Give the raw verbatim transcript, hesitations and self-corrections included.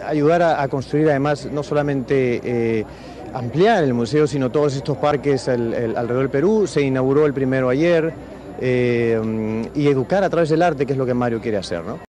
ayudar a, a construir además no solamente eh, ampliar el museo, sino todos estos parques el, el, alrededor del Perú. Se inauguró el primero ayer, eh, y educar a través del arte, que es lo que Mario quiere hacer, ¿no?